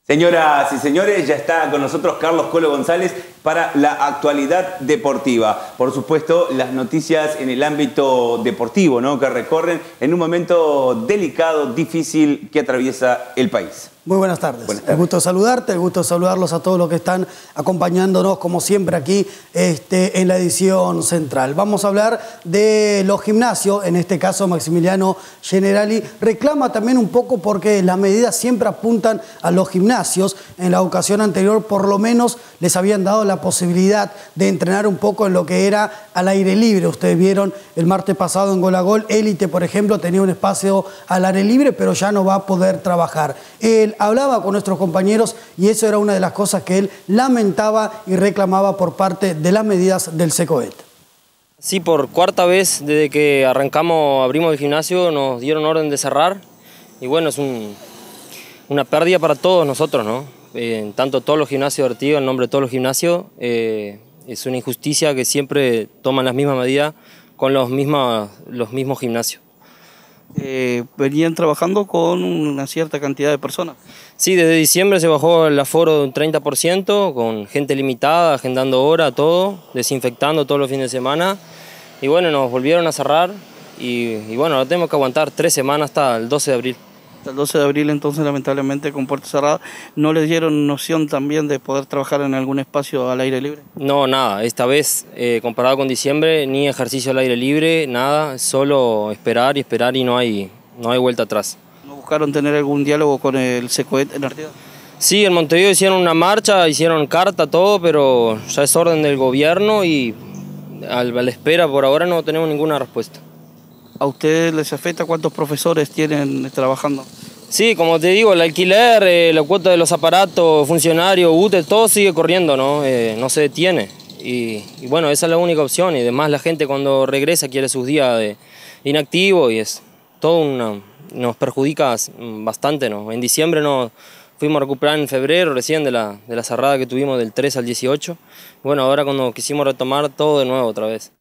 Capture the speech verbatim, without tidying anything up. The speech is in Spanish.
Señoras y señores, ya está con nosotros Carlos Colo González para la actualidad deportiva. Por supuesto, las noticias en el ámbito deportivo, ¿no?, que recorren en un momento delicado, difícil que atraviesa el país. Muy buenas tardes. Buenas tardes. El gusto de saludarte, el gusto de saludarlos a todos los que están acompañándonos, como siempre, aquí este, en la edición central. Vamos a hablar de los gimnasios, en este caso Maximiliano Generali reclama también un poco porque las medidas siempre apuntan a los gimnasios. En la ocasión anterior, por lo menos, les habían dado la posibilidad de entrenar un poco en lo que era al aire libre. Ustedes vieron el martes pasado en Gol a Gol, Élite, por ejemplo, tenía un espacio al aire libre, pero ya no va a poder trabajar. Él hablaba con nuestros compañeros y eso era una de las cosas que él lamentaba y reclamaba por parte de las medidas del SECOET. Sí, por cuarta vez desde que arrancamos, abrimos el gimnasio, nos dieron orden de cerrar y bueno, es un, una pérdida para todos nosotros, ¿no? Eh, tanto todos los gimnasios de Artigas, en nombre de todos los gimnasios, eh, es una injusticia que siempre toman las mismas medidas con los, misma, los mismos gimnasios. Eh, venían trabajando con una cierta cantidad de personas. Sí, desde diciembre se bajó el aforo de un treinta por ciento, con gente limitada, agendando hora, todo, desinfectando todos los fines de semana. Y bueno, nos volvieron a cerrar y, y bueno, ahora tenemos que aguantar tres semanas hasta el doce de abril. Hasta el doce de abril, entonces, lamentablemente, con puertas cerradas. ¿No les dieron noción también de poder trabajar en algún espacio al aire libre? No, nada. Esta vez, eh, comparado con diciembre, ni ejercicio al aire libre, nada. Solo esperar y esperar y no hay, no hay vuelta atrás. ¿No buscaron tener algún diálogo con el SECOET en Artigas? Sí, en Montevideo hicieron una marcha, hicieron carta, todo, pero ya es orden del gobierno y a la espera por ahora no tenemos ninguna respuesta. ¿A ustedes les afecta cuántos profesores tienen trabajando? Sí, como te digo, el alquiler, eh, la cuota de los aparatos, funcionarios, U T E, todo sigue corriendo, ¿no? Eh, no se detiene. Y, y bueno, esa es la única opción. Y además la gente cuando regresa quiere sus días de inactivo y es todo una, nos perjudica bastante, ¿no? En diciembre nos fuimos a recuperar en febrero recién de la, de la cerrada que tuvimos del tres al dieciocho. Bueno, ahora cuando quisimos retomar todo de nuevo otra vez.